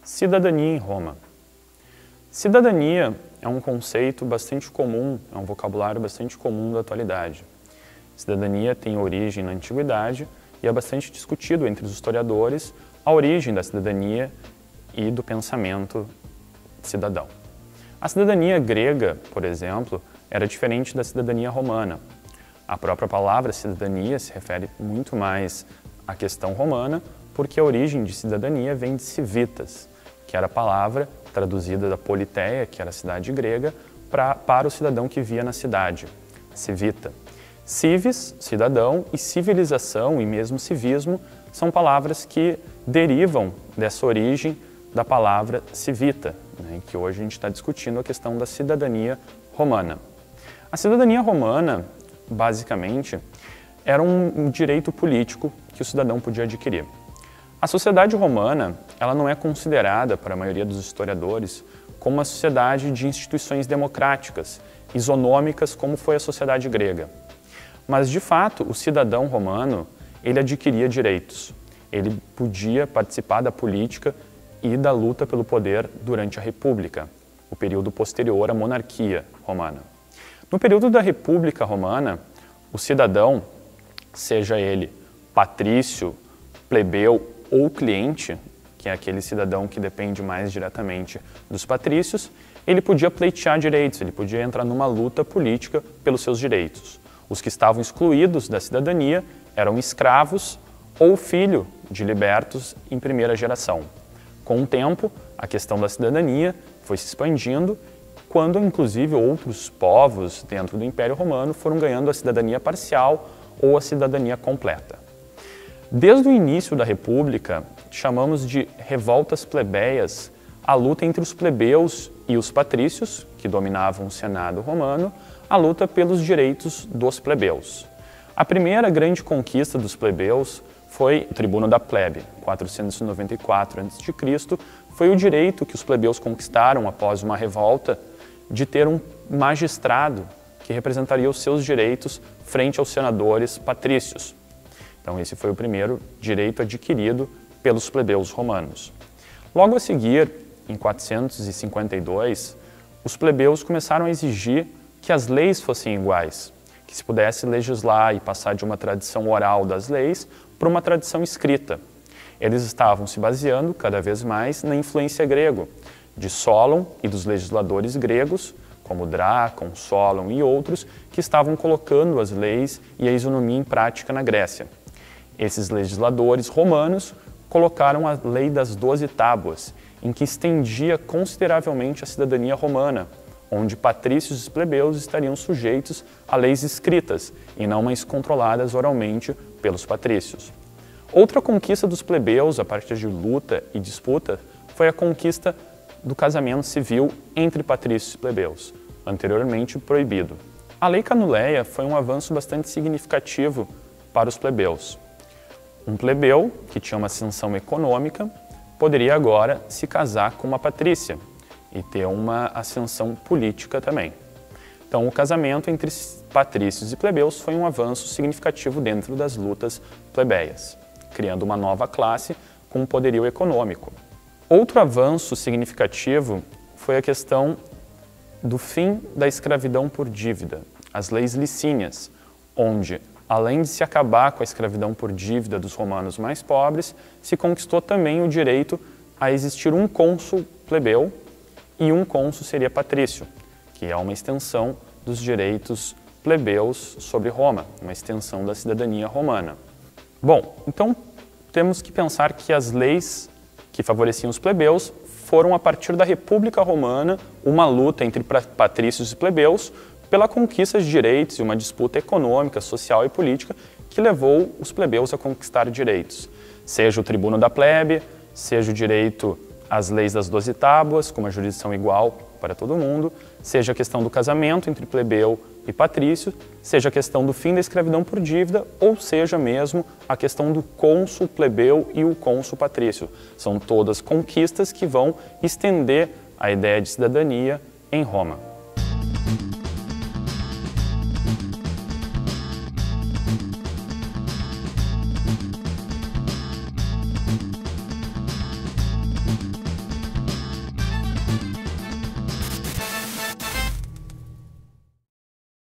Cidadania em Roma. Cidadania é um conceito bastante comum, é um vocabulário bastante comum da atualidade. Cidadania tem origem na antiguidade e é bastante discutido entre os historiadores a origem da cidadania e do pensamento cidadão. A cidadania grega, por exemplo, era diferente da cidadania romana. A própria palavra cidadania se refere muito mais à questão romana, porque a origem de cidadania vem de civitas, que era a palavra traduzida da Politeia, que era a cidade grega, para o cidadão que vivia na cidade, civita. Civis, cidadão, e civilização e mesmo civismo são palavras que derivam dessa origem da palavra civita, que hoje a gente está discutindo a questão da cidadania romana. A cidadania romana, basicamente, era um direito político que o cidadão podia adquirir. A sociedade romana, ela não é considerada, para a maioria dos historiadores, como uma sociedade de instituições democráticas, isonômicas, como foi a sociedade grega. Mas, de fato, o cidadão romano, ele adquiria direitos. Ele podia participar da política e da luta pelo poder durante a República, o período posterior à monarquia romana. No período da República Romana, o cidadão, seja ele patrício, plebeu ou cliente, que é aquele cidadão que depende mais diretamente dos patrícios, ele podia pleitear direitos, ele podia entrar numa luta política pelos seus direitos. Os que estavam excluídos da cidadania eram escravos ou filho de libertos em primeira geração. Com o tempo, a questão da cidadania foi se expandindo, quando inclusive outros povos dentro do Império Romano foram ganhando a cidadania parcial ou a cidadania completa. Desde o início da República, chamamos de revoltas plebeias a luta entre os plebeus e os patrícios, que dominavam o Senado romano, a luta pelos direitos dos plebeus. A primeira grande conquista dos plebeus foi o Tribuno da Plebe, 494 a.C., foi o direito que os plebeus conquistaram após uma revolta de ter um magistrado que representaria os seus direitos frente aos senadores patrícios. Então esse foi o primeiro direito adquirido pelos plebeus romanos. Logo a seguir, em 452, os plebeus começaram a exigir que as leis fossem iguais, que se pudesse legislar e passar de uma tradição oral das leis para uma tradição escrita. Eles estavam se baseando cada vez mais na influência grega, de Solon e dos legisladores gregos, como Drácon, Solon e outros, que estavam colocando as leis e a isonomia em prática na Grécia. Esses legisladores romanos colocaram a Lei das 12 Tábuas, em que estendia consideravelmente a cidadania romana, onde patrícios e plebeus estariam sujeitos a leis escritas e não mais controladas oralmente pelos patrícios. Outra conquista dos plebeus, a partir de luta e disputa, foi a conquista do casamento civil entre patrícios e plebeus, anteriormente proibido. A Lei Canuleia foi um avanço bastante significativo para os plebeus. Um plebeu, que tinha uma ascensão econômica, poderia agora se casar com uma patrícia e ter uma ascensão política também. Então, o casamento entre patrícios e plebeus foi um avanço significativo dentro das lutas plebeias, criando uma nova classe com um poderio econômico. Outro avanço significativo foi a questão do fim da escravidão por dívida, as leis licínias, onde, além de se acabar com a escravidão por dívida dos romanos mais pobres, se conquistou também o direito a existir um cônsul plebeu e um cônsul seria patrício, que é uma extensão dos direitos plebeus sobre Roma, uma extensão da cidadania romana. Bom, então temos que pensar que as leis que favoreciam os plebeus foram, a partir da República Romana, uma luta entre patrícios e plebeus pela conquista de direitos e uma disputa econômica, social e política que levou os plebeus a conquistar direitos. Seja o tribuno da plebe, seja o direito às leis das 12 tábuas, com uma jurisdição igual para todo mundo, seja a questão do casamento entre plebeu e patrício, seja a questão do fim da escravidão por dívida, ou seja mesmo a questão do cônsul plebeu e o cônsul patrício. São todas conquistas que vão estender a ideia de cidadania em Roma.